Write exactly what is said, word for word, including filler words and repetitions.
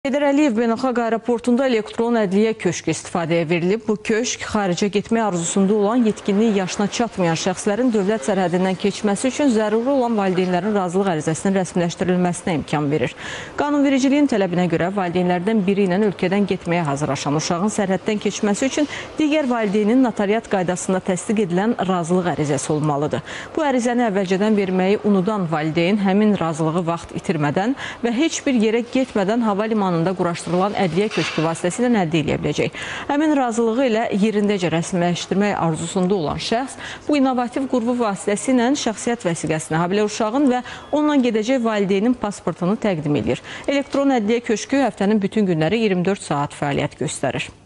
Heydər Əliyev Beynəlxalq Aeroportunda elektron ədliyyə köşkü istifadəyə verilib. Bu köşk xaricə getmək arzusunda olan yetkinlik yaşına çatmayan şəxslərin dövlət sərhədindən keçməsi üçün zəruri olan valideynlərin razılıq ərizəsinin rəsmiləşdirilməsinə imkan verir. Qanunvericiliyin tələbinə görə valideynlərdən biri ilə ölkədən getməyə hazırlaşan uşağın sərhəddən keçməsi üçün digər valideynin notariat qaydasında təsdiq edilən razılıq ərizəsi olmalıdır. Bu ərizəni əvvəlcədən verməyi unudan valideyn həmin razılığı vaxt itirmədən və heç bir yerə getmədən hava limanı quraşdırılan ədliyyə köşkü vasitəsilə əldə edə biləcək. Həmin razılığı ilə yerindəcə rəsmiləşdirmək arzusunda olan şəxs bu innovativ qurğu vasitəsilə şəxsiyyət vəsiqəsini, habelə uşağın və onunla gedəcək valideynin pasportunu təqdim edir. Elektron ədliyyə köşkü həftənin bütün günləri iyirmi dörd saat fəaliyyət göstərir.